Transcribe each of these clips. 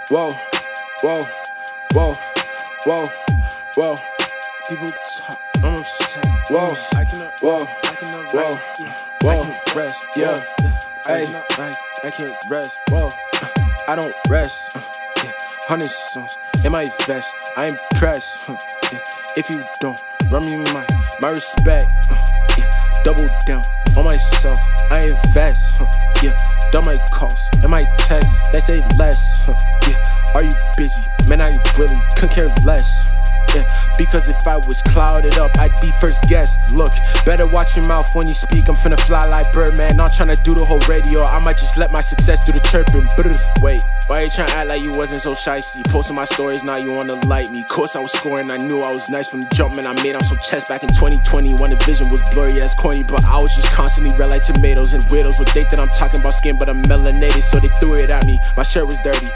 Whoa, whoa, whoa, whoa, whoa. People talk, I'm upset. Whoa, whoa, whoa, whoa, rest. Yeah, hey, I can't rest. Whoa, I don't rest. 100 songs in my vest. I impress. If you don't run me my respect. Double down on myself. I invest. Yeah, done my calls and my texts. They say less. Yeah, are you busy? Man, I really couldn't care less. Yeah, because if I was clouded up, I'd be first guest. Look, better watch your mouth when you speak. I'm finna fly like Birdman, not tryna do the whole radio. I might just let my success do the chirping. Wait, why you tryna act like you wasn't so shicey? Posting my stories, now you wanna like me. Course I was scoring, I knew I was nice from the jump. Man, I made, I'm so chest back in 2020 when the vision was blurry, that's corny. But I was just constantly red like tomatoes. And widows would think that I'm talking about skin, but I'm melanated, so they threw it at me. My shirt was dirty.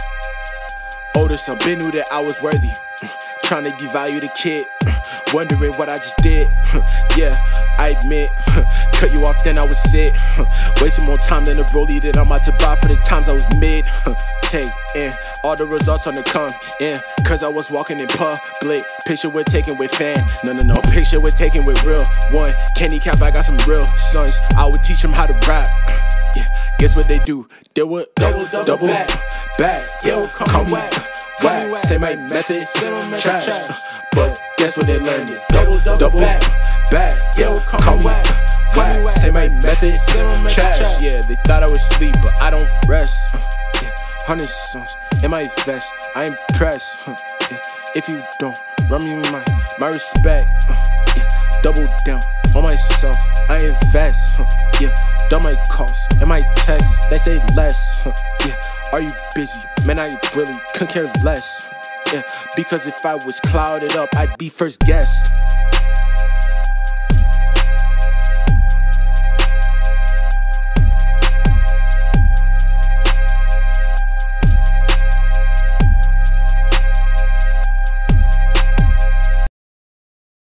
Older son, been knew that I was worthy. Trying to devalue the kid, wondering what I just did. Yeah, I admit, cut you off then I was sick. Wasting more time than the broly that I'm about to buy for the times I was mid. Take in all the results on the come in, cause I was walking in public. Picture we're taking with fan. No, picture we're taking with real one. Candy cap, I got some real sons. I would teach them how to rap. Yeah, guess what they do? They would double back. Yo, call me whack. Say my method trash, but guess what they learned? Double back. Yo, call me whack. Say my method trash. Yeah, they thought I was asleep, but I don't rest. 100 songs in my vest. I impress. If you don't run me my respect. Double down on myself. I invest. Yeah, done my calls and my texts. They say less. Yeah, are you busy? Man, I really couldn't care less. Yeah, because if I was clouded up, I'd be first guest.